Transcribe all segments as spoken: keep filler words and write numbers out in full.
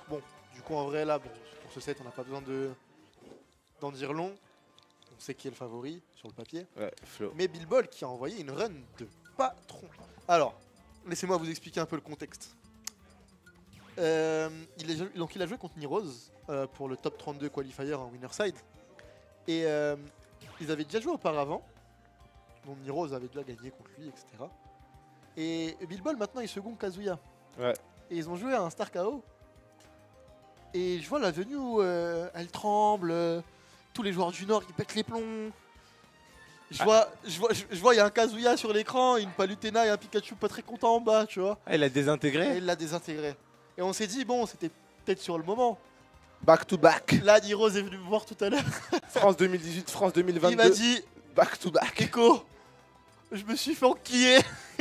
bon, du coup, en vrai, là, bon, pour ce set, on n'a pas besoin de d'en dire long. On sait qui est le favori sur le papier. Ouais, Flo. Mais Bill Ball qui a envoyé une run de patron. Alors, laissez-moi vous expliquer un peu le contexte. Euh, il est, donc il a joué contre Niroz euh, pour le top trente-deux qualifier en winner side. Et euh, ils avaient déjà joué auparavant. Donc Niroz avait déjà gagné contre lui, et cetera. Et Bill Ball maintenant il seconde Kazuya. Ouais. Et ils ont joué à un Star K O. Et je vois la venue où euh, elle tremble. euh, tous les joueurs du Nord ils pètent les plombs. Je Ah. vois, je vois, je vois, il y a un Kazuya sur l'écran, une Palutena et un Pikachu pas très content en bas, tu vois. Ah, il a Et désintégré. il l'a désintégré. Et on s'est dit, bon, c'était peut-être sur le moment. Back to back. Là, Niroz est venu me voir tout à l'heure. France deux mille dix-huit, France deux mille vingt-deux. Il m'a dit, back to back. Keko, je me suis fait enquiller.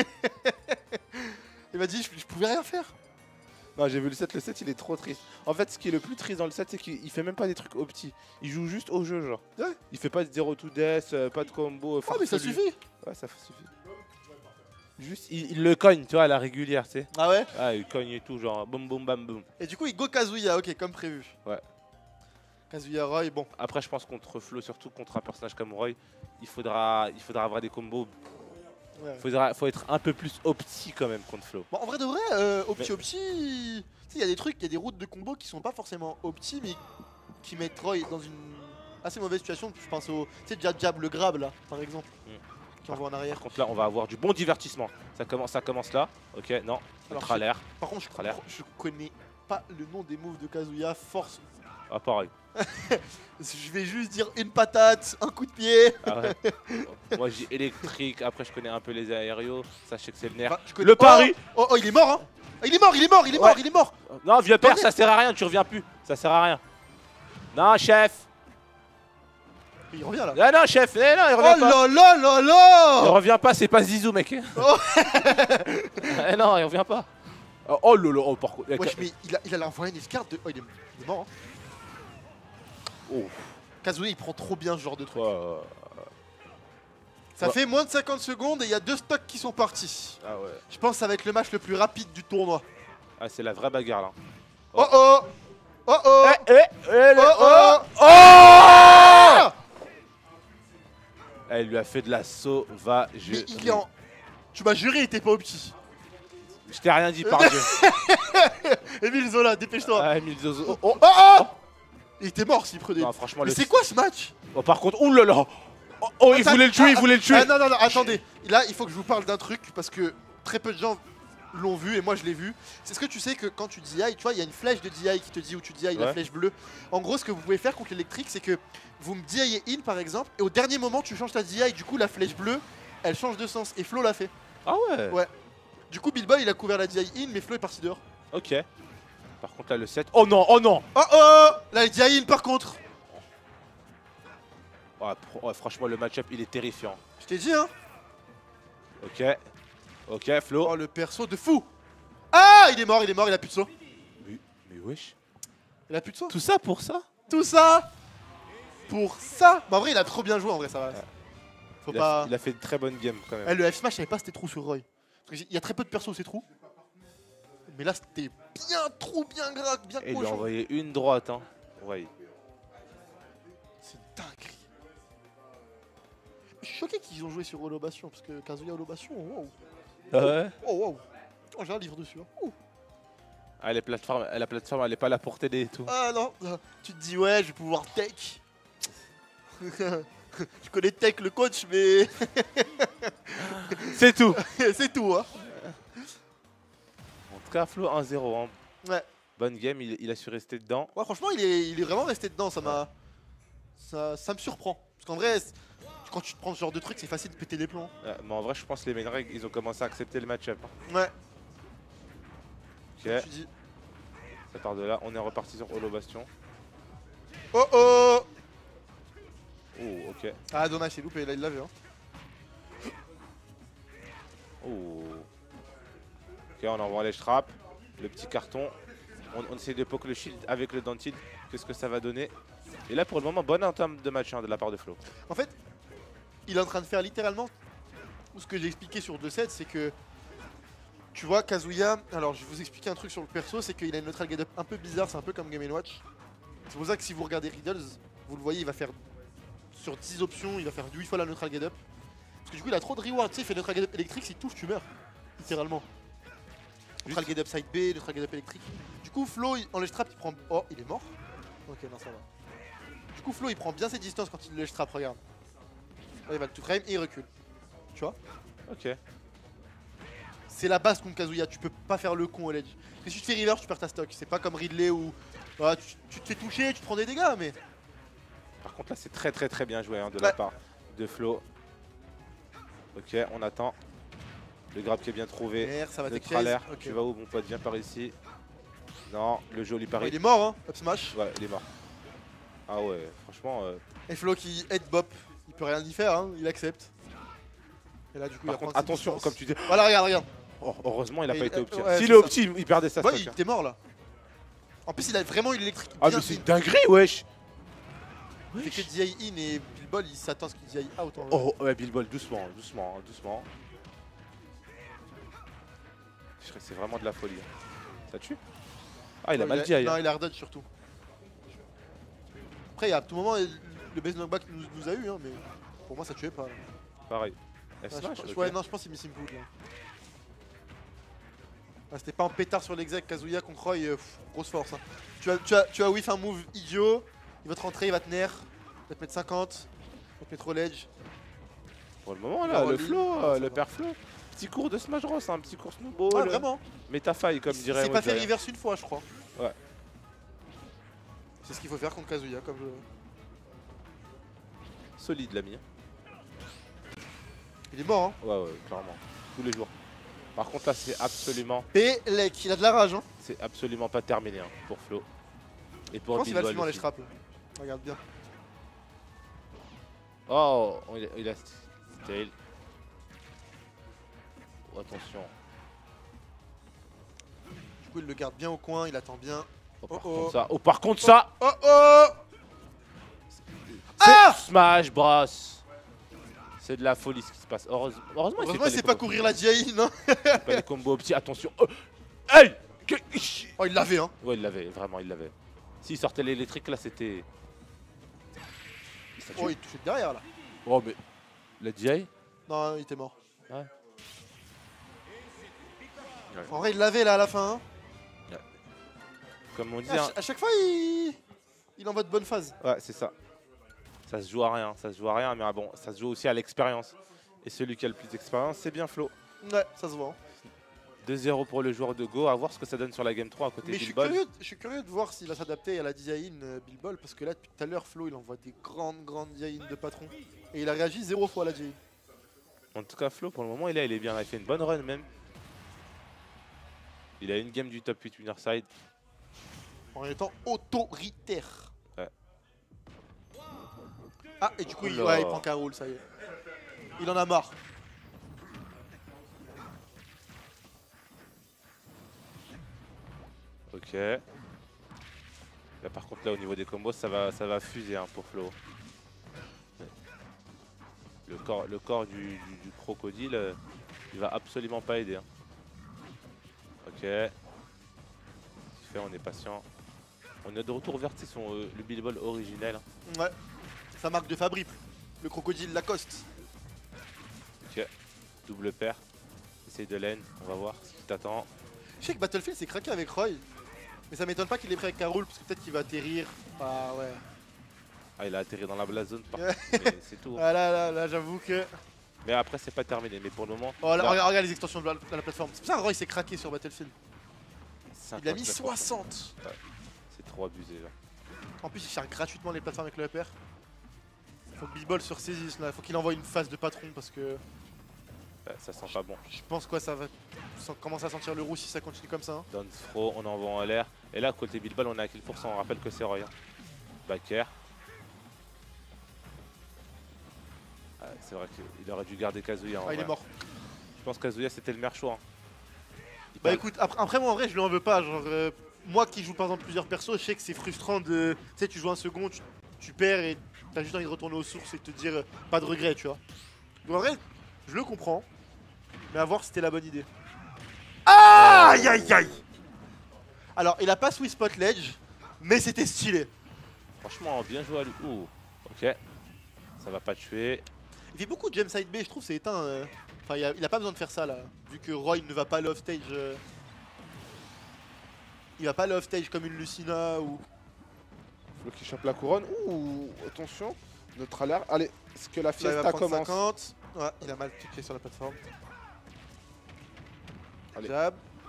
Il m'a dit, je, je pouvais rien faire. Non, j'ai vu le set, le set il est trop triste. En fait, ce qui est le plus triste dans le set, c'est qu'il fait même pas des trucs opti. Il joue juste au jeu, genre. Ouais. Il fait pas de zéro to death, euh, pas de combo. Ah, mais ça farfelu. suffit. Ouais, ça suffit. Juste, il, il le cogne, tu vois, à la régulière, tu sais. Ah ouais. Ah, il cogne et tout, genre boum boum bam boum. Et du coup, il go Kazuya, ok, comme prévu. Ouais. Kazuya Roy, bon. Après, je pense contre Flo, surtout contre un personnage comme Roy, il faudra, il faudra avoir des combos. Ouais. Il faudra, faut être un peu plus opti quand même contre Flo. Bon, en vrai de vrai, euh, opti Mais- opti, il y a des trucs, il y a des routes de combo qui sont pas forcément opti, mais qui mettent Roy dans une assez mauvaise situation. Je pense au, tu sais, Jab Jab le grab là, par exemple, Mm. qui envoie en arrière. Par contre, là, on va avoir du bon divertissement. Ça commence, ça commence là. Ok, non, Alors, notre l'air. Par contre, je, Ça a l'air. je connais pas le nom des moves de Kazuya, force. Ah, pareil. Je vais juste dire une patate, un coup de pied. Ah ouais. Moi, j'ai électrique. Après, je connais un peu les aériaux. Sachez que c'est le nerf. Enfin, je connais- Le pari. Oh, oh, oh, il est mort, hein. Il est mort, il est mort, il est Ouais. mort, il est mort. Non, vieux père, Attendez. ça sert à rien. Tu reviens plus. Ça sert à rien. Non, chef. Il revient là. Non, non, chef. Eh, non, il Oh revient pas. là là là Il là. revient pas. C'est pas Zizou, mec. Oh. Eh non, il revient pas. Oh, oh lolo. Oh, par contre. Wesh, mais il a, il a envoyé une escarde de. Oh, il est, il est mort. Hein. Oh. Kazuya, il prend trop bien ce genre de truc. Ouais. Ça Ouais. fait moins de cinquante secondes et il y a deux stocks qui sont partis. Ah ouais. Je pense que ça va être le match le plus rapide du tournoi. Ah, c'est la vraie bagarre là. Oh oh. Oh oh. Eh, eh, eh, le- Oh oh. oh Ah. Elle lui a fait de la sauvagerie. Mais il est en. Tu m'as juré, il était pas au petit. Je t'ai rien dit par Dieu. Emile Zola, dépêche-toi. Ah, Emile Zozo. Oh oh oh. Il était mort s'il prenait. Non, franchement, Mais le. c'est quoi ce match? Oh, par contre, oulala. Oh, oh, il Attends, voulait le tuer, il ah, voulait le tuer. Ah non, non, non, attendez. Là, il faut que je vous parle d'un truc parce que très peu de gens l'ont vu et moi je l'ai vu. C'est ce que tu sais que quand tu D I, tu vois, il y a une flèche de D I qui te dit où tu D I, la Ouais. flèche bleue. En gros, ce que vous pouvez faire contre l'électrique, c'est que vous me D I in par exemple et au dernier moment, tu changes ta D I, du coup, la flèche bleue, elle change de sens et Flo l'a fait. Ah ouais. Ouais. Du coup, Bilbao il a couvert la D I in, mais Flo est parti dehors. Ok. Par contre, là, le sept. Oh non, oh non. Oh oh. Là, il D I in par contre. Ouais, pro- ouais, franchement, le match-up, il est terrifiant. Je t'ai dit, hein. Ok. Ok, Flo. Oh, le perso de fou. Ah, il est mort, il est mort, il a plus de saut. Mais, mais wesh. Il a plus de saut. Tout ça pour ça? Tout ça pour ça. Bah en vrai il a trop bien joué en vrai ça va. Faut il, a, pas. il a fait de très bonnes games quand même. Eh, le F Smash je savais pas c'était trou sur Roy. Parce qu'il y a très peu de persos c'est trou. Mais là c'était bien trop bien grave, bien Et il lui a cochon. envoyé une droite, hein. Ouais. C'est dingue. Je suis choqué qu'ils ont joué sur Holobation parce que Kazuya Holobation, wow. Ah ouais. Oh wow. Oh j'ai un livre dessus. Hein. Ouh. Ah, les plateformes, la plateforme, elle est pas là pour t'aider et tout. Ah non, tu te dis ouais je vais pouvoir tech. Je connais tech le coach mais C'est tout. c'est tout hein. En tout cas, Flo un zéro. Hein. Ouais. Bonne game, il, il a su rester dedans. Ouais, franchement, il est, il est vraiment resté dedans. Ça m'a, ça, ça me surprend. Parce qu'en vrai, c'est- quand tu te prends ce genre de truc, c'est facile de péter les plombs. Ouais, mais en vrai, je pense que les main règles, ils ont commencé à accepter le match-up. hein. Ouais. Ok, Tu dis. ça part de là. On est reparti sur Holo Bastion. Oh oh. Oh, ok. Ah dommage, c'est loupé. Là, il l'avait. Hein. Oh. Ok, on envoie les trappes. Le petit carton. On, on essaie de poke le shield avec le Dantid. Qu'est-ce que ça va donner? Et là, pour le moment, bonne entame de match hein, de la part de Flo. En fait, il est en train de faire littéralement ce que j'ai expliqué sur deux sets, c'est que Tu vois, Kazuya, alors je vais vous expliquer un truc sur le perso, c'est qu'il a une neutral get-up un peu bizarre, c'est un peu comme Game and Watch. C'est pour ça que si vous regardez Riddles, vous le voyez, il va faire sur dix options, il va faire huit fois la neutral get-up. Parce que du coup, il a trop de reward, tu sais, il fait neutral get-up électrique, s'il touche, tu meurs. Littéralement. Neutral get-up side B, neutral get-up électrique. Du coup, Flo, il- en ledge trap, il prend. Oh, il est mort. Ok, non, ça va. Du coup, Flo, il prend bien ses distances quand il ledge trap, regarde. Là, il va le tout frame et il recule. Tu vois? Ok. C'est la base contre Kazuya, tu peux pas faire le con au ledge. Parce que si tu te fais reverse, tu perds ta stock. C'est pas comme Ridley où ah, tu, tu te fais toucher, tu te prends des dégâts, mais. Par contre là c'est très très très bien joué hein, de la Ouais. part de Flo. Ok, on attend. Le grab qui est bien trouvé. R, ça va Le t'écrire. trailer. Ok. Tu vas où mon pote? Viens par ici. Non, le joli Oh, pari. il est mort, hein, up smash. Ouais, il est mort. Ah ouais, franchement. Euh... Et Flo qui head bop, il peut rien y faire, hein, il accepte. Et là, du coup, il Par va contre, prendre ses attention, distances. comme tu dis. Voilà, regarde, regarde. Oh, heureusement, il a Et pas il- été opti. ouais, S'il c'est est ça. opti, il perdait sa Ouais, stock. il hein. était mort là. En plus, il a vraiment eu l'électrique. Ah, bien mais c'est in. une dinguerie, wesh. Il fait que D I in et Bill Ball, il s'attend à ce qu'il D I out en vrai. Oh, ouais, Bill Ball, doucement, doucement, doucement. C'est vraiment de la folie. Ça tue? Ah, il a Ouais, mal dit Non, ailleurs. il a redodge surtout. Après, à tout moment, le base knockback nous, nous a eu, hein, mais pour moi, ça tuait pas. Là. Pareil. Ah, F je- smash, je- ok. Ouais, non, je pense qu'il met Simple là. Ah, c'était pas en pétard sur l'exact Kazuya contre Roy, euh, pff, grosse force. Hein. Tu as, tu as, tu as whiff un move idiot, il va te rentrer, il va te nerf, il va te mettre cinquante, il va te mettre au ledge. Pour le moment, Il là, va le all-in, flow, ouais, euh, ça le va. père flow. Petit cours de Smash Bros, un petit cours Ouais, snowball. vraiment. Métafaille, comme Il dirait s'est pas fait Wojaya. reverse une fois, je crois. Ouais. C'est ce qu'il faut faire contre Kazuya, comme je... Solide, l'ami. Il est mort, hein. Ouais, ouais, clairement. Tous les jours. Par contre, là, c'est absolument, Pelec, il a de la rage, hein. c'est absolument pas terminé hein, pour Flo. Et Je pour pense qu'il va le Bilbol fumer en aussi. ledge trap, là. Regarde bien. Oh, il a, il a tail. Oh, attention. Du coup, il le garde bien au coin, il attend bien. Oh, par Oh, oh. contre, ça. Oh, par contre, ça. Oh oh C'est Ah Smash Bros. C'est de la folie ce qui se passe. Heureusement, heureusement, il fait Heureusement, pas il les sait pas combos. courir la D I, non. Il fait pas les combos au petit. Attention. Oh. Hey. Que- Oh, il l'avait, hein. Ouais, il l'avait, vraiment, il l'avait. S'il sortait l'électrique, là, c'était. Ça tue. Oh, il touchait de derrière, là. Oh, mais. La D I. Non, il était mort. Ouais. En vrai, il l'avait, là, à la fin, hein. Comme on dit, À, hein. ch- à chaque fois, il... il envoie de bonne phase. Ouais, c'est ça. Ça se joue à rien, ça se joue à rien, mais ah bon, ça se joue aussi à l'expérience. Et celui qui a le plus d'expérience, c'est bien Flo. Ouais, ça se voit. hein. deux zéro pour le joueur de Go, à voir ce que ça donne sur la game trois à côté Mais de je suis, Bilbol. curieux, je suis curieux de voir s'il va s'adapter à la design euh, Bill Ball, parce que là, depuis tout à l'heure, Flo, il envoie des grandes, grandes designs de patron. Et il a réagi zéro fois à la design. En tout cas, Flo, pour le moment, il est, il est bien. Il a fait une bonne run même. Il a une game du top huit winner side. En étant autoritaire. Ouais. Ah, et du coup, il, Oula. ouais, il prend qu'un roule, ça y est. Il en a marre. Ok. Là, par contre, là, au niveau des combos, ça va, ça va fuser hein, pour Flo. Le corps, le corps du, du- du crocodile, euh, il va absolument pas aider. hein. Ok. Ce qu'il fait, on est patient. On est de retour vers tu sais, son, euh, le Bilbol originel. hein. Ouais. Sa marque de fabrique. Le crocodile Lacoste. Ok. Double paire. Essaye de laine, on va voir ce qui t'attend. Je sais que Battlefield s'est craqué avec Roy. Mais ça m'étonne pas qu'il ait pris avec Carole, parce que peut-être qu'il va atterrir. Ah ouais. Ah, il a atterri dans la blast zone, par Ouais. contre, mais c'est tout. hein. Ah là là là, j'avoue que. Mais après, c'est pas terminé. Mais pour le moment, Oh là, là, regarde, regarde les extensions de la, de la plateforme. C'est pour ça que Roy s'est craqué sur Battlefield. Il a mis cinquante-neuf pour cent. soixante. C'est trop abusé là. En plus, il charge gratuitement les plateformes avec le upper. Faut que Bilbol se ressaisisse là. Faut qu'il envoie une phase de patron parce que Ouais, ça sent pas bon. je pense quoi, ça va sans- commencer à sentir le roux si ça continue comme ça. hein. Down throw, on envoie en l'air. Et là, côté Bilbal, on est à kill pour cent. On rappelle que c'est Roy. hein. Backer. Ah, c'est vrai qu'il aurait dû garder Kazuya. en Ah, il vrai. est mort. Je pense que Kazuya, c'était le meilleur choix. hein. Il Bah parle- écoute, après, après moi en vrai, je lui en veux pas. Genre, euh, moi qui joue par exemple plusieurs persos, je sais que c'est frustrant de. Tu sais, tu joues un second, tu, tu perds et t'as juste envie de retourner aux sources et de te dire euh, pas de regret, tu vois. Donc en vrai, je le comprends. Mais à voir si c'était la bonne idée. Aïe aïe aïe. Alors, il a pas Swiss Spot Ledge, mais c'était stylé. Franchement, bien joué à lui. Ouh, ok. Ça va pas tuer. Il fait beaucoup de gem side B, je trouve c'est éteint. euh. Enfin, il a, il a pas besoin de faire ça là. Vu que Roy ne va pas aller off stage. euh. Il va pas aller off stage comme une Lucina ou. Flo qui chope la couronne. Ouh, attention. Notre alerte. Allez, est-ce que la Là, il va fiesta prendre commence? cinquante. Ouais, il a mal cliqué sur la plateforme. Allez. Jab.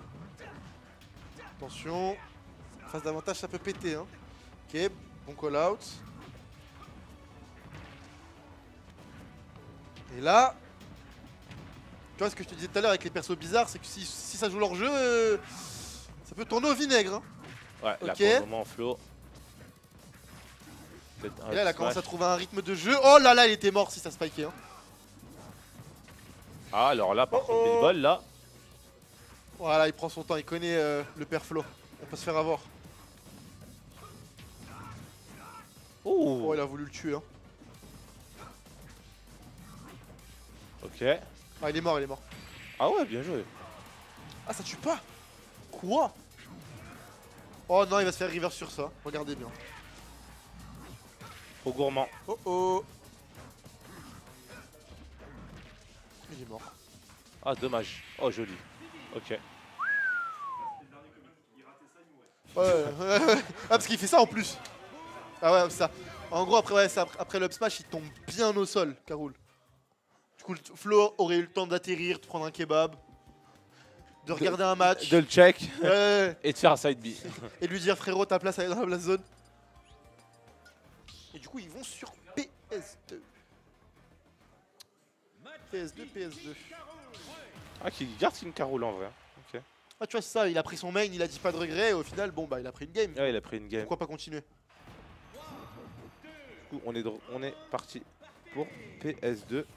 Attention. Face d'avantage, ça peut péter. Hein. Ok, bon call out. Et là, tu vois ce que je te disais tout à l'heure avec les persos bizarres, c'est que si, si ça joue leur jeu, euh, ça peut tourner au vinaigre. Hein. Ouais, là Ok. pour le moment, Flo. Peut-être un Et là, il a smash. commencé à trouver un rythme de jeu. Oh là là, il était mort si ça spikait. Hein. Ah, alors là, par Oh contre, oh. Bill Ball, là. Voilà, il prend son temps, il connaît euh, le père Flo. On peut se faire avoir. Ouh. Oh, il a voulu le tuer. Hein. Ok. Ah, il est mort, il est mort. Ah ouais, bien joué. Ah, ça tue pas. Quoi? Oh non, il va se faire river sur ça. Regardez bien. Trop gourmand. Oh oh. Il est mort. Ah, dommage. Oh, joli. Ok. Ouais, ouais, ouais, ouais. Ah, parce qu'il fait ça en plus. Ah ouais, ça. En gros, après, ouais, ça, après l'up smash, il tombe bien au sol, Caroul. Du coup, le- Flo aurait eu le temps d'atterrir, de prendre un kebab, de regarder un match. De le check Ouais, ouais, et de faire un side B. et lui dire frérot, ta place elle est dans la blast zone. Et du coup, ils vont sur P S deux. P S deux, P S deux. Ah, qui garde une caroule en vrai. Ok. Ah, tu vois, c'est ça, il a pris son main, il a dit pas de regret, et au final, bon, bah, il a pris une game. Ouais, il a pris une game. Pourquoi pas continuer? Du coup, on est, dro- on est parti pour P S deux.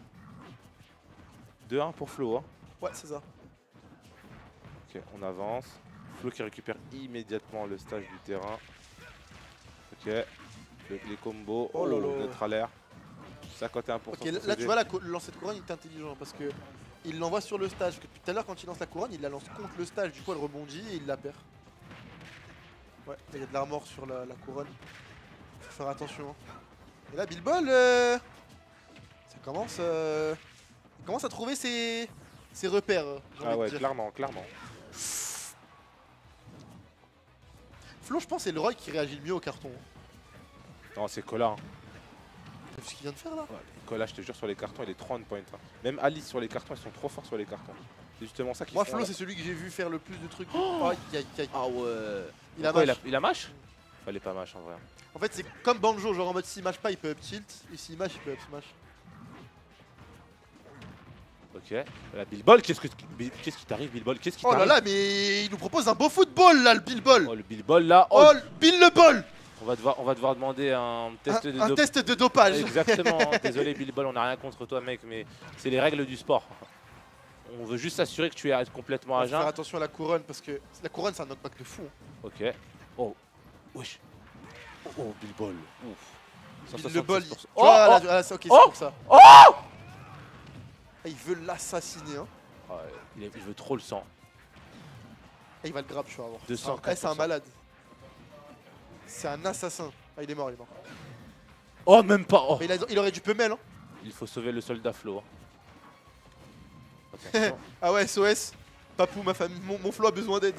deux un pour Flo. Hein. Ouais, c'est ça. Ok, on avance. Flo qui récupère immédiatement le stage du terrain. Ok. Le- les combos. Oh là là. Neutre air. cinquante et un pour cent. Ok, là, tu vois, la co- le lancer de couronne, il est intelligent parce que il l'envoie sur le stage. Parce que depuis tout à l'heure, quand il lance la couronne, il la lance contre le stage. Du coup, elle rebondit et il la perd. Ouais, il y a de l'armor sur la, la couronne. Faut faire attention. Hein. Et là, Bill Ball, euh, ça commence, euh, il commence à trouver ses, ses repères. j'ai Ah envie de ouais, dire. clairement, clairement. Flo, je pense, c'est le Roy qui réagit le mieux au carton. hein. Non, c'est Cola. Hein. T'as vu ce qu'il vient de faire là? Ouais, Cola, je te jure, sur les cartons, il est trop on point. Hein. Même Alice sur les cartons, ils sont trop forts sur les cartons. C'est justement ça qui Moi, Flo, c'est celui que j'ai vu faire le plus de trucs. Oh Aïe, aïe, aïe. Ah ouais. Il a Pourquoi, il a, match. il a mash Fallait pas mash en vrai. En fait, c'est comme Banjo, genre en mode s'il match pas, il peut up tilt. Et s'il match, il peut up smash. Ok. Là, Bill Ball, qu'est-ce que qu'est-ce qui t'arrive, Bill Ball? Qu'est-ce qui Oh là t'arrive? là, mais il nous propose un beau football là, le Bill Ball. Oh, le Bill Ball là. Oh, Oh, le Bill le Ball. on, va devoir, on va devoir demander un test Un, de un dop- test de dopage. Exactement. Désolé, Bill Ball, on n'a rien contre toi, mec, mais c'est les règles du sport. On veut juste s'assurer que tu es complètement à Faut faire jeun. attention à la couronne parce que la couronne, c'est un knockback de fou. hein. Ok. Oh. Wesh. Oh, oh, Bill Ball. Ouf. Bill le Ball, il... cent soixante-seize pour cent. tu vois, Oh, là, oh. là, c'est ok, c'est Oh. pour ça. Oh. Ah, il veut l'assassiner. Hein. Ouais, il, est- il veut trop le sang. Ah, il va le grab, je vais avoir. deux cents, Ah, c'est un quatre pour cent. malade. C'est un assassin. Ah, il est mort, il est mort. Oh, même pas. Oh. Mais il, a- il aurait du pemel. Hein. Il faut sauver le soldat Flo. hein. Attention. Ah ouais, S O S. Papou, ma famille, mon, mon Flo a besoin d'aide.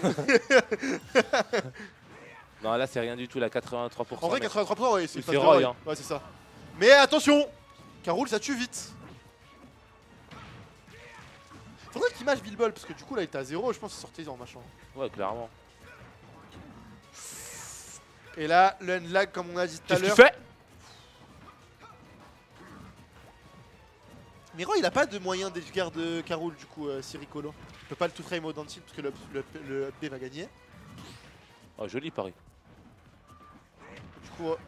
Non, là, c'est rien du tout, la quatre-vingt-trois pour cent. En vrai, mais- quatre-vingt-trois pour cent, ouais, c'est Il une fait phase de Roy, Roy. hein. Ouais, c'est ça. Mais attention, Caroul, ça tue vite. Faudrait qu'il match Bill Ball parce que du coup là il était à zéro, je pense qu'il sortait en machin. Ouais, clairement. Et là, le lag comme on a dit tout à Qu'est-ce que tu l'heure. fais? Mais Roy il a pas de moyen d'edgeguard de Caroul du coup, euh, Siricolo. Il peut pas le tout frame au down tilt parce que le, le, le up B va gagner. Oh, joli pari. Du coup. euh,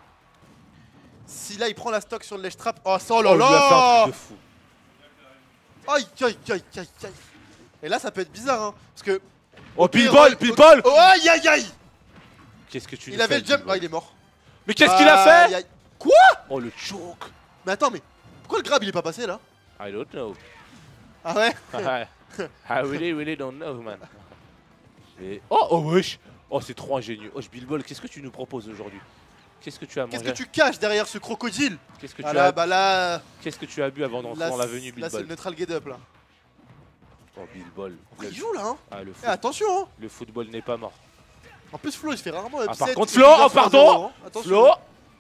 Si là il prend la stock sur le ledge trap. Oh ça, oh là Oh, il lui a fait un là. truc de fou. Aïe aïe aïe aïe aïe. Et là ça peut être bizarre hein. Parce que. Oh, au Bill pire, Ball, Roy- Bill au- Ball. Oh aïe aïe aïe. Qu'est-ce que tu Il nous avait fais, le jump. Bill Ah Ball? il est mort. Mais qu'est-ce qu'il a Aïe, fait? aïe. Oh, le choke. Mais attends mais. Pourquoi le grab il est pas passé là? I don't know. Ah ouais. Ouais. I really, really don't know, man. Et... Oh, oh, wesh. Oh, c'est trop ingénieux. Oh, Bilbol, qu'est-ce que tu nous proposes aujourd'hui? Qu'est-ce que tu as mangé? Qu'est-ce que tu caches derrière ce crocodile? Qu'est-ce que ah tu là, as bah là... Qu'est-ce que tu as bu avant d'entrer dans l'avenue, Bilbol? Là, c'est le neutral get up, là. Oh, Bilbol. Oh, il joue, là, hein. Ah, le, Eh, foot... attention, hein. le football n'est pas mort. En plus, Flo, il se fait rarement Ah, upset. par contre, il Flo, fait oh, deux fois pardon zéro, hein. Attention. Flo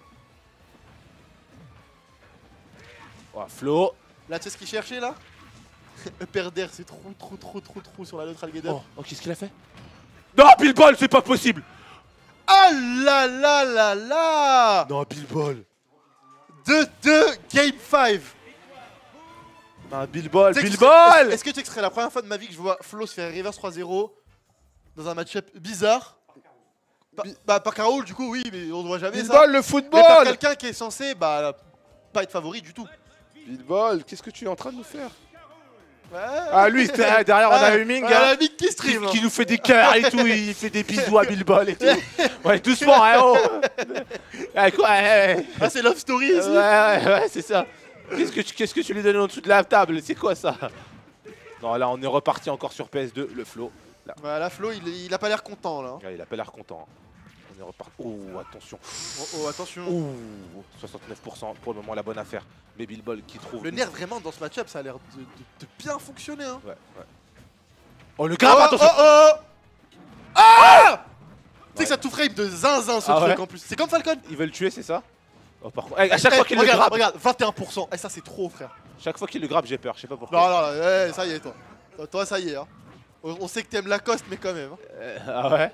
Oh, Flo. Là, tu sais ce qu'il cherchait, là? Upper d'air, c'est trop, trop, trop, trop, trop sur la neutral get up. Oh, oh qu'est-ce qu'il a fait? Non, Bilbol, c'est pas possible. Ah là là là là. Non, Bilbol. deux deux, game cinq. Non, Bilbol, T'sais que Bilbol. Est-ce est-ce que tu sais que ce serait la première fois de ma vie que je vois Flo se faire reverse trois zéro dans un match-up bizarre? Bah, bah par Carole, du coup, oui, mais on ne voit jamais ça. Bilbol, le Mais par football. quelqu'un qui est censé bah, pas être favori du tout. Bilbol, qu'est-ce que tu es en train de nous faire? Ouais. Ah, lui, c'était- derrière, on a eu Ming. Ouais, hein, la Ming qui qui, stream. qui nous fait des cœurs et tout. Il fait des bisous à Bilbol et tout. Ouais, doucement, hein, oh. Ouais, quoi, ouais, ouais. Ah, c'est Love Story Ouais, ici. ouais, ouais, c'est ça. Qu'est-ce que, tu, qu'est-ce que tu lui donnes en dessous de la table? C'est quoi ça? Non, là, on est reparti encore sur P S deux. Le Flo. Là. Voilà, Flo, il, il a pas l'air content là. Ouais, il a pas l'air content. On est reparti. Oh, attention. Oh, oh, attention. Oh, soixante-neuf pour cent pour le moment, la bonne affaire. Mais Bilbol qui trouve. Le nerf vraiment dans ce match-up, ça a l'air de, de- de bien fonctionner. Hein. Ouais, ouais. Oh, le grab, oh, attention. oh, oh. Ah Tu sais Ouais. que ça tout frame de zinzin ce Ah truc ouais en plus. C'est comme Falcon. Ils veulent le tuer, c'est ça? Oh, par contre, eh, à chaque Eh, fois qu'il le regarde, grabe, regarde, vingt et un pour cent. Eh, ça c'est trop frère. chaque fois qu'il le grabe, j'ai peur. Je sais pas pourquoi. Non, non, non, eh, ça y est toi. Toi, toi, ça y est. Hein. On, on sait que t'aimes Lacoste, mais quand même. Hein. Euh, ah ouais.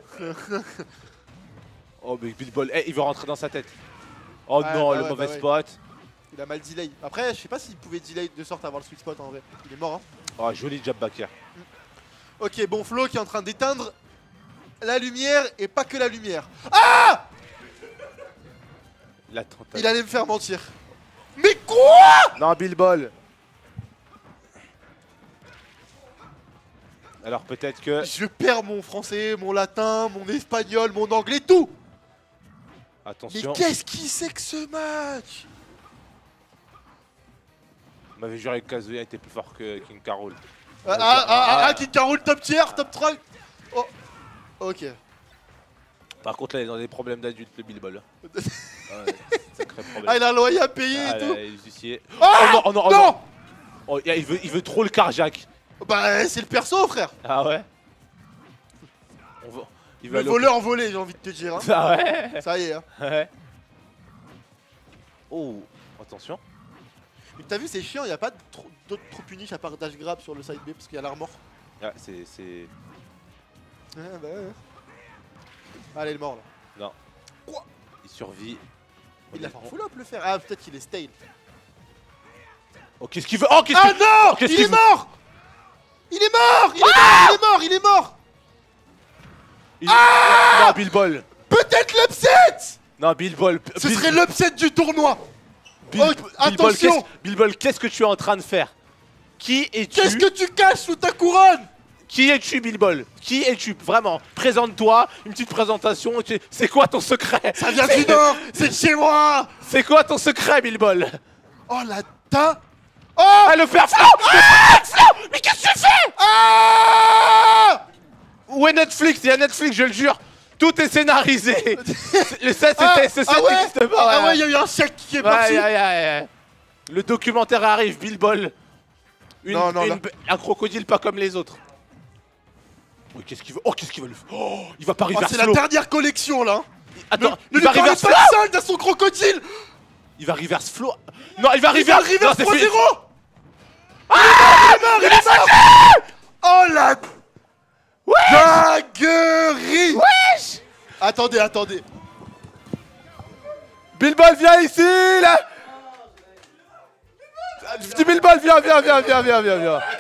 Oh, mais Bilbol, eh, il veut rentrer dans sa tête. Oh Ouais, non, bah le ouais, mauvais bah ouais. spot. Il a mal delay. Après, je sais pas s'il pouvait delay de sorte à avoir le sweet spot en vrai. Il est mort. Hein. Oh, joli jab back here. Ok, bon, Flo qui est en train d'éteindre la lumière et pas que la lumière. Ah La tentative. Il allait me faire mentir. Mais quoi? Non, Bilbol. Alors peut-être que. Je perds mon français, mon latin, mon espagnol, mon anglais, tout. Mais Attention. qu'est-ce qui c'est que ce match? On m'avait juré que Kazuya était plus fort que King Carol. Ah, ah, ah, ah, Kid Carol, top tier, top trois. Oh, ok. Par contre, là, il est dans des problèmes d'adulte, le Bilbol. Ah ouais, sacré problème. Ah, il a un loyer à payer Ah, et là, tout. là, il est justicier. Ah, Oh non, oh non, oh non, non. Oh, il, veut, il veut trop le carjack. Bah, c'est le perso, frère. Ah ouais. On va- il va Le aller au- voleur volé, j'ai envie de te dire. Hein. Ah ouais. Ça y est. Hein. Ouais. Oh, attention. Mais t'as vu, c'est chiant, il n'y a pas de trop- d'autres trop punish à part dash grab sur le side B parce qu'il y a l'armor. Ah, c'est. c'est- Ouais, bah ouais. Allez, il est mort là. Non. Quoi? Il survit. Il l'a fait en full up le faire. Ah, peut-être qu'il est stale. Oh, qu'est-ce qu'il veut? Oh, qu'est-ce Ah qu'il non! qu'est-ce Il qu'il est veut mort! Il est mort! Il est mort! Il est mort! Il est mort! Il- Non, Bilbol. Peut-être l'upset! Non, Bilbol. Ce Bil- serait l'upset du tournoi! Bil- Oh, Bilbol, attention! qu'est-ce- Bilbol, qu'est-ce que tu es en train de faire? Qui es-tu? Qu'est-ce que tu caches sous ta couronne? Qui es-tu, Bilbol? Qui es-tu? Vraiment, présente-toi, une petite présentation. Tu- C'est quoi ton secret? Ça vient du nord! C'est de chez moi! C'est quoi ton secret, Bilbol? Oh la ta! Oh! Ah, le père Flo! Le père Flo! Mais qu'est-ce que tu fais? Ah! Où est Netflix? Il y a Netflix, je le jure. Tout est scénarisé. Le set, Ah, c'était, ce set ah ouais? n'existe pas. Ah ouais, il y a eu un chèque qui est Ouais, parti! ouais, ouais, ouais. Le documentaire arrive, Bilbol. Une, Non, non, une- là. un crocodile pas comme les autres. Oui, qu'est-ce qu'il veut? Oh, qu'est-ce qu'il va le faire? Oh, il va pas Oh, reverse c'est la Flo. dernière collection là! Attends, Ne il lui va parlez reverse pas Flo. de solde à son crocodile! Il va reverse Flo. Non, il va Il va reverse. arriver Non, à c'est trois fini. zéro! Ah! Il est mort! Il est mort! Oh la dinguerie! Wesh! Attendez, attendez. Bilbol, viens ici, là. Dis Bilbol, viens, viens, viens, viens, viens, viens, viens.